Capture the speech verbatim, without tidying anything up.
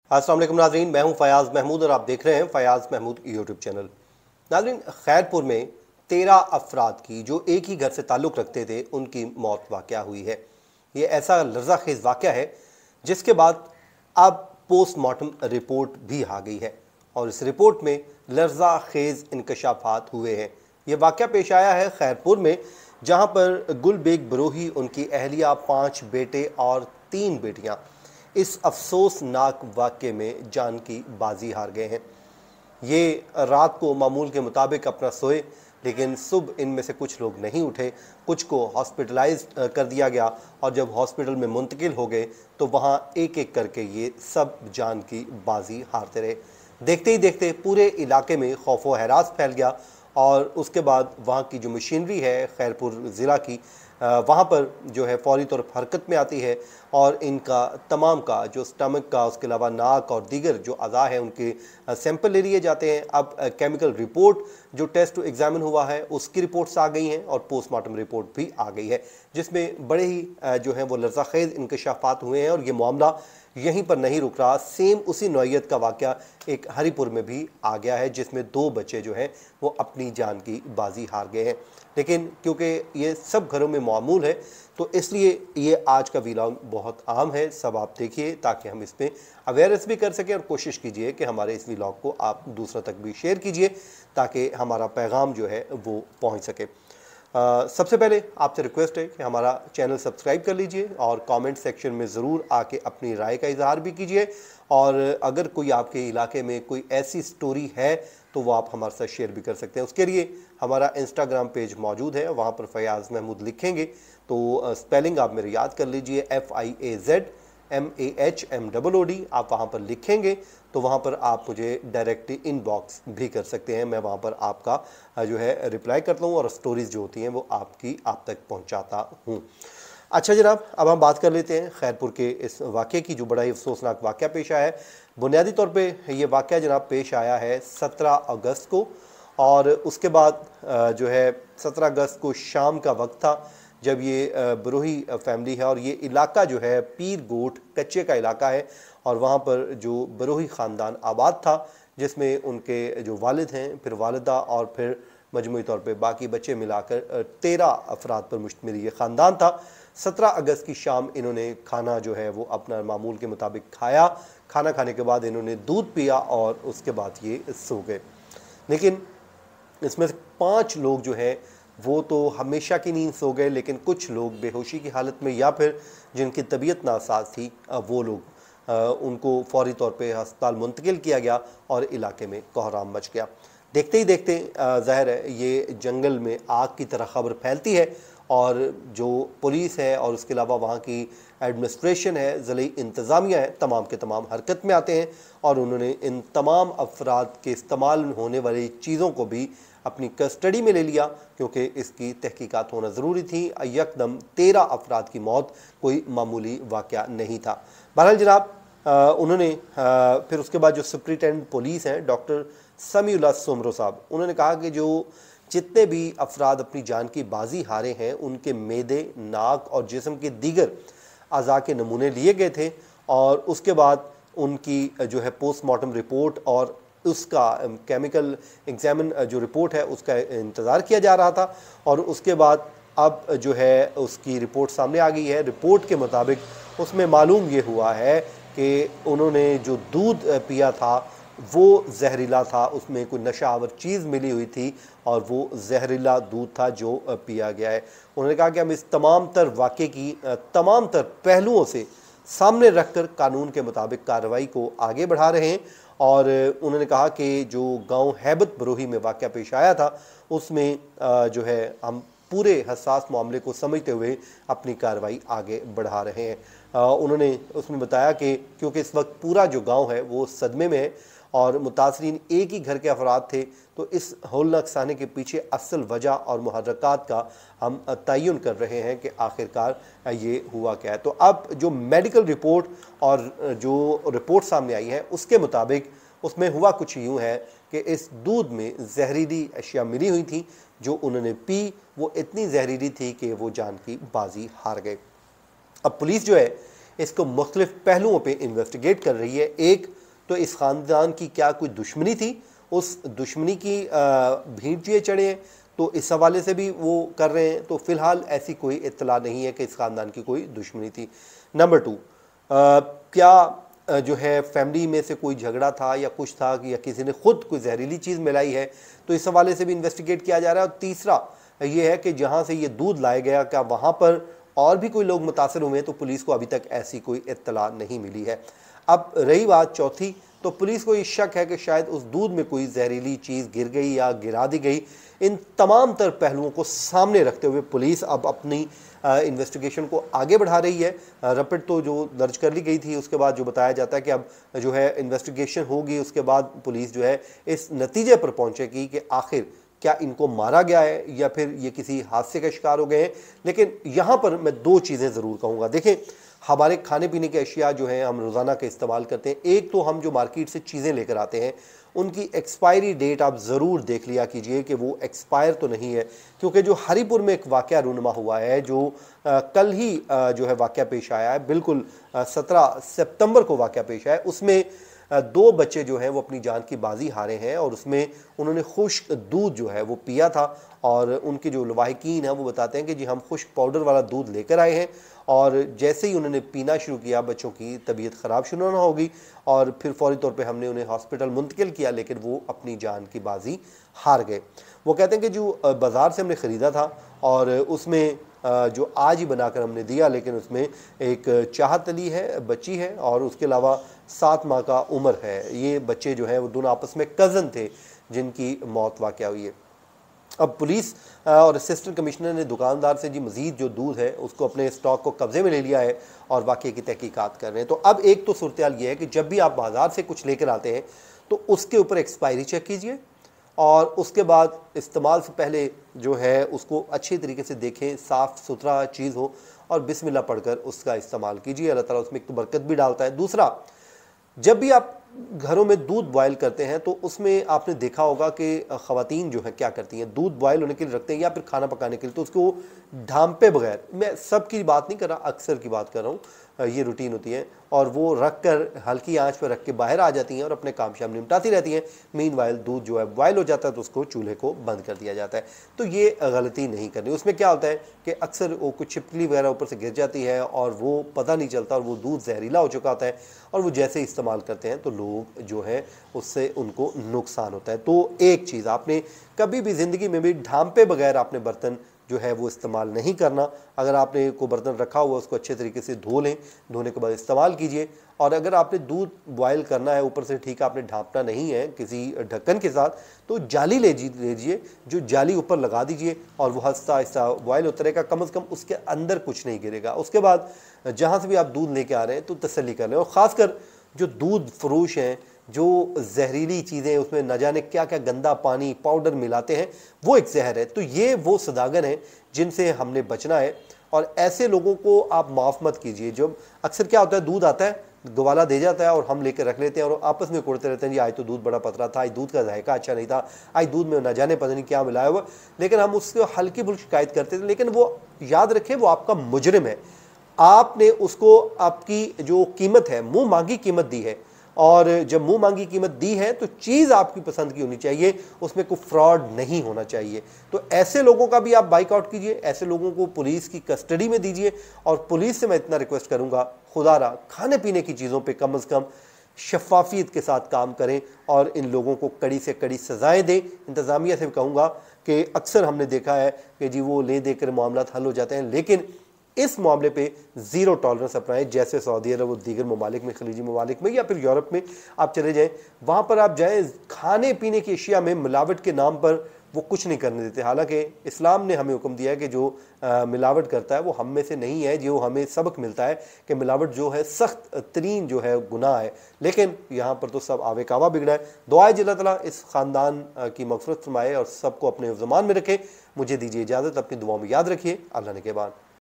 अस्सलाम वालेकुम नाज़रीन, मैं हूं फयाज महमूद और आप देख रहे हैं फयाज महमूद यूट्यूब चैनल। नाज़रीन, खैरपुर में तेरह अफराद की जो एक ही घर से ताल्लुक़ रखते थे उनकी मौत वाक़या हुई है। ये ऐसा लर्ज़ाखेज़ वाक़या है जिसके बाद अब पोस्टमार्टम रिपोर्ट भी आ गई है और इस रिपोर्ट में लर्ज़ाखेज़ इंकशाफात हुए हैं। ये वाक़या पेश आया है खैरपुर में, जहाँ पर गुल बेग बरोही, उनकी अहलिया, पाँच बेटे और तीन बेटियाँ इस अफसोसनाक वाक़े में जान की बाजी हार गए हैं। ये रात को मामूल के मुताबिक अपना सोए, लेकिन सुबह इनमें से कुछ लोग नहीं उठे, कुछ को हॉस्पिटलाइज कर दिया गया और जब हॉस्पिटल में मुंतकिल हो गए तो वहाँ एक एक करके ये सब जान की बाजी हारते रहे। देखते ही देखते पूरे इलाके में खौफ व हरास फैल गया और उसके बाद वहाँ की जो मशीनरी है खैरपुर ज़िला की, वहाँ पर जो है फौरी तौर पर हरकत में आती है और इनका तमाम का जो स्टमक का, उसके अलावा नाक और दीगर जो अज़ा है उनके सैंपल ले लिए जाते हैं। अब केमिकल रिपोर्ट जो टेस्ट एग्जामिन हुआ है उसकी रिपोर्ट्स आ गई हैं और पोस्टमार्टम रिपोर्ट भी आ गई है, जिसमें बड़े ही जो है वो लर्ज़ाखेज़ इंकशाफात हुए हैं और ये मामला यहीं पर नहीं रुक रहा। सेम उसी नौइयत का वाक़या एक हरीपुर में भी आ गया है, जिसमें दो बच्चे जो हैं वो अपनी जान की बाजी हार गए हैं। लेकिन क्योंकि ये सब घरों में मामूल है तो इसलिए ये आज का व्लॉग बहुत आम है। सब आप देखिए ताकि हम इस पर अवेयरनेस भी कर सकें और कोशिश कीजिए कि हमारे इस व्लॉग को आप दूसरों तक भी शेयर कीजिए ताकि हमारा पैगाम जो है वो पहुँच सके। Uh, सबसे पहले आपसे रिक्वेस्ट है कि हमारा चैनल सब्सक्राइब कर लीजिए और कमेंट सेक्शन में ज़रूर आके अपनी राय का इजहार भी कीजिए और अगर कोई आपके इलाके में कोई ऐसी स्टोरी है तो वो आप हमारे साथ शेयर भी कर सकते हैं। उसके लिए हमारा इंस्टाग्राम पेज मौजूद है, वहाँ पर फयाज महमूद लिखेंगे तो स्पेलिंग आप मेरे याद कर लीजिए, F I A Z M A H M double O D. आप वहाँ पर लिखेंगे तो वहाँ पर आप मुझे डायरेक्ट इनबॉक्स भी कर सकते हैं। मैं वहाँ पर आपका जो है रिप्लाई करता हूँ और स्टोरीज़ जो होती हैं वो आपकी आप तक पहुँचाता हूँ। अच्छा जनाब, अब हम बात कर लेते हैं खैरपुर के इस वाक़े की जो बड़ा ही अफसोसनाक वाक़या पेश आया है। बुनियादी तौर पे ये वाक़या जनाब पेश आया है सत्रह अगस्त को और उसके बाद जो है सत्रह अगस्त को शाम का वक्त था जब ये बरोही फैमिली है और ये इलाका जो है पीर गोट कच्चे का इलाका है और वहाँ पर जो बरोही ख़ानदान आबाद था, जिसमें उनके जो वालिद हैं, फिर वालिदा और फिर मजमूई तौर पे बाकी बच्चे मिलाकर तेरह अफराद पर मुश्तमिल ये ख़ानदान था। सत्रह अगस्त की शाम इन्होंने खाना जो है वो अपना मामूल के मुताबिक खाया। खाना खाने के बाद इन्होंने दूध पिया और उसके बाद ये सो गए। लेकिन इसमें से पाँच लोग जो है वो तो हमेशा की नींद सो गए, लेकिन कुछ लोग बेहोशी की हालत में या फिर जिनकी तबीयत नासाज थी वो लोग उनको फौरी तौर पे अस्पताल मुंतकिल किया गया और इलाके में कोहराम मच गया। देखते ही देखते ज़ाहिर है ये जंगल में आग की तरह खबर फैलती है और जो पुलिस है और उसके अलावा वहाँ की एडमिनिस्ट्रेशन है, ज़िले इंतज़ामिया है, तमाम के तमाम हरकत में आते हैं और उन्होंने इन तमाम अफराद के इस्तेमाल होने वाली चीज़ों को भी अपनी कस्टडी में ले लिया क्योंकि इसकी तहकीकात होना ज़रूरी थी। यकदम तेरह अफराद की मौत कोई मामूली वाक़या नहीं था। बहरहाल जनाब, उन्होंने आ, फिर उसके बाद जो सुप्रिटेंडेंट पुलिस हैं डॉक्टर समीउल्लाह सोमरो साहब, उन्होंने कहा कि जो जितने भी अफराद अपनी जान की बाजी हारे हैं उनके मैदे, नाक और जिस्म के दीगर अज़ा के नमूने लिए गए थे और उसके बाद उनकी जो है पोस्टमार्टम रिपोर्ट और उसका केमिकल एग्जामिन जो रिपोर्ट है उसका इंतज़ार किया जा रहा था और उसके बाद अब जो है उसकी रिपोर्ट सामने आ गई है। रिपोर्ट के मुताबिक उसमें मालूम ये हुआ है कि उन्होंने जो दूध पिया था वो जहरीला था, उसमें कोई नशा आवर चीज़ मिली हुई थी और वो जहरीला दूध था जो पिया गया है। उन्होंने कहा कि हम इस तमाम तर वाक़े की तमाम तर पहलुओं से सामने रखकर कानून के मुताबिक कार्रवाई को आगे बढ़ा रहे हैं और उन्होंने कहा कि जो गांव हैबत बरोही में वाक़या पेश आया था उसमें जो है हम पूरे हसास मामले को समझते हुए अपनी कार्रवाई आगे बढ़ा रहे हैं। उन्होंने उसमें बताया कि क्योंकि इस वक्त पूरा जो गांव है वो सदमे में है और मुतासरीन एक ही घर के अफराद थे तो इस होलनाक साने के पीछे असल वजह और मुहर्रकात का हम तयन कर रहे हैं कि आखिरकार ये हुआ क्या है। तो अब जो मेडिकल रिपोर्ट और जो रिपोर्ट सामने आई है उसके मुताबिक उसमें हुआ कुछ यूँ है कि इस दूध में जहरीली अशिया मिली हुई थी जो उन्होंने पी, वो इतनी जहरीली थी कि वो जान की बाजी हार गए। अब पुलिस जो है इसको मुख्तलिफ पहलुओं पे इन्वेस्टिगेट कर रही है। एक तो इस ख़ानदान की क्या कोई दुश्मनी थी, उस दुश्मनी की भीड़ ये चढ़े हैं, तो इस हवाले से भी वो कर रहे हैं। तो फ़िलहाल ऐसी कोई इत्तला नहीं है कि इस ख़ानदान की कोई दुश्मनी थी। नंबर टू, क्या जो है फैमिली में से कोई झगड़ा था या कुछ था कि या किसी ने खुद कोई जहरीली चीज़ मिलाई है, तो इस हवाले से भी इन्वेस्टिगेट किया जा रहा है। और तीसरा ये है कि जहाँ से ये दूध लाया गया, क्या वहाँ पर और भी कोई लोग मुतासर हुए हैं, तो पुलिस को अभी तक ऐसी कोई इत्तला नहीं मिली है। अब रही बात चौथी, तो पुलिस को ये शक है कि शायद उस दूध में कोई जहरीली चीज़ गिर गई या गिरा दी गई। इन तमाम तर पहलुओं को सामने रखते हुए पुलिस अब अपनी इन्वेस्टिगेशन को आगे बढ़ा रही है। रैपिड तो जो दर्ज कर ली गई थी, उसके बाद जो बताया जाता है कि अब जो है इन्वेस्टिगेशन होगी, उसके बाद पुलिस जो है इस नतीजे पर पहुंचेगी कि आखिर क्या इनको मारा गया है या फिर ये किसी हादसे का शिकार हो गए हैं। लेकिन यहाँ पर मैं दो चीज़ें ज़रूर कहूँगा। देखें, हमारे खाने पीने के अशिया जो हैं हम रोज़ाना के इस्तेमाल करते हैं, एक तो हम जो मार्केट से चीज़ें लेकर आते हैं उनकी एक्सपायरी डेट आप ज़रूर देख लिया कीजिए कि वो एक्सपायर तो नहीं है। क्योंकि जो हरीपुर में एक वाक़या रूनुमा हुआ है, जो आ, कल ही आ, जो है वाक़या पेश आया है, बिल्कुल सत्रह सितंबर को वाक़या पेश आया है, उसमें दो बच्चे जो हैं वो अपनी जान की बाजी हारे हैं और उसमें उन्होंने खुश्क दूध जो है वो पिया था। और उनके जो लवाहिकीन हैं वो बताते हैं कि जी हम खुश्क पाउडर वाला दूध लेकर आए हैं, और जैसे ही उन्होंने पीना शुरू किया बच्चों की तबीयत ख़राब शुरू ना होगी, और फिर फौरी तौर पे हमने उन्हें हॉस्पिटल मुंतकिल किया, लेकिन वो अपनी जान की बाजी हार गए। वो कहते हैं कि जो बाज़ार से हमने ख़रीदा था और उसमें जो आज ही बनाकर हमने दिया, लेकिन उसमें एक चाहतली है, बच्ची है, और उसके अलावा सात माह का उम्र है। ये बच्चे जो हैं वो दोनों आपस में कज़न थे जिनकी मौत वाक़या हुई है। अब पुलिस और असिस्टेंट कमिश्नर ने दुकानदार से जी मज़ीद जो दूध है उसको अपने स्टॉक को कब्ज़े में ले लिया है और वाक़े की तहकीकात कर रहे हैं। तो अब एक तो सूरत हाल ये है कि जब भी आप बाज़ार से कुछ लेकर आते हैं तो उसके ऊपर एक्सपायरी चेक कीजिए, और उसके बाद इस्तेमाल से पहले जो है उसको अच्छी तरीके से देखें, साफ़ सुथरा चीज़ हो, और बिस्मिल्लाह पढ़कर उसका इस्तेमाल कीजिए। अल्लाह ताला उसमें एक तो बरकत भी डालता है। दूसरा, जब भी आप घरों में दूध बॉयल करते हैं तो उसमें आपने देखा होगा कि ख़वातीन जो है क्या करती हैं, दूध बॉयल होने के लिए रखते हैं या फिर खाना पकाने के लिए, तो उसको ढांपे बगैर, मैं सब की बात नहीं कर रहा, अक्सर की बात कर रहा हूँ, ये रूटीन होती है, और वो रख कर हल्की आंच पर रख के बाहर आ जाती हैं और अपने काम शाम निपटाती रहती हैं। मीनवाइल दूध जो है बॉयल हो जाता है तो उसको चूल्हे को बंद कर दिया जाता है। तो ये गलती नहीं करनी। उसमें क्या होता है कि अक्सर वो कुछ छिपकली वगैरह ऊपर से गिर जाती है और वो पता नहीं चलता, और वो दूध जहरीला हो चुका होता है, और वो जैसे इस्तेमाल करते हैं तो लोग जो है उससे उनको नुकसान होता है। तो एक चीज़, आपने कभी भी ज़िंदगी में भी ढांपे बगैर आपने बर्तन जो है वो इस्तेमाल नहीं करना। अगर आपने को बर्तन रखा हुआ उसको अच्छे तरीके से धो लें, धोने के बाद इस्तेमाल कीजिए। और अगर आपने दूध बॉयल करना है ऊपर से, ठीक है, आपने ढांपना नहीं है किसी ढक्कन के साथ, तो जाली ले लीजिए, जो जाली ऊपर लगा दीजिए और वो आहिस्ता आहिस्ता बॉयल होता रहेगा, कम अज़ कम उसके अंदर कुछ नहीं गिरेगा। उसके बाद जहाँ से भी आप दूध लेके आ रहे हैं तो तसल्ली कर लें। और ख़ासकर जो दूध फरोश हैं, जो जहरीली चीज़ें उसमें न जाने क्या क्या गंदा पानी पाउडर मिलाते हैं, वो एक जहर है। तो ये वो सदागन है जिनसे हमने बचना है, और ऐसे लोगों को आप माफ़ मत कीजिए। जो अक्सर क्या होता है, दूध आता है, गवाला दे जाता है और हम लेकर रख लेते हैं और आपस में कुड़ते रहते हैं, जी आज तो दूध बड़ा पतला था, आज दूध का जायका अच्छा नहीं था, आज दूध में न जाने पता नहीं क्या मिलाया हुआ। लेकिन हम उसको हल्की फुल्की शिकायत करते थे। लेकिन वो याद रखें, वो आपका मुजरिम है। आपने उसको आपकी जो कीमत है, मुँह मांगी कीमत दी है, और जब मुंह मांगी कीमत दी है तो चीज़ आपकी पसंद की होनी चाहिए, उसमें कोई फ्रॉड नहीं होना चाहिए। तो ऐसे लोगों का भी आप बाइकआउट कीजिए, ऐसे लोगों को पुलिस की कस्टडी में दीजिए। और पुलिस से मैं इतना रिक्वेस्ट करूंगा, खुदारा खाने पीने की चीज़ों पे कम अज़ कम शफाफियत के साथ काम करें और इन लोगों को कड़ी से कड़ी सज़ाएं दें। इंतज़ामिया से कहूँगा कि अक्सर हमने देखा है कि जी वो ले दे कर मामला हल हो जाते हैं, लेकिन इस मामले पे ज़ीरो टॉलरेंस अपनाएं। जैसे सऊदी अरब और दीगर ममालिक में, खलीजी ममालिक में या फिर यूरोप में आप चले जाएं, वहाँ पर आप जाएं, खाने पीने की अशिया में मिलावट के नाम पर वो कुछ नहीं करने देते। हालांकि इस्लाम ने हमें हुक्म दिया है कि जो आ, मिलावट करता है वो हम में से नहीं है। जो हमें सबक मिलता है कि मिलावट जो है सख्त तरीन जो है गुनाह है, लेकिन यहाँ पर तो सब आवे कावा बिगड़ा है। दुआए अल्लाह ताला इस ख़ानदान की मग़फ़िरत फरमाए और सबको अपने ज़मान में रखे। मुझे दीजिए इजाज़त, अपनी दुआओं में याद रखिए। अल्लाह ने के बाद।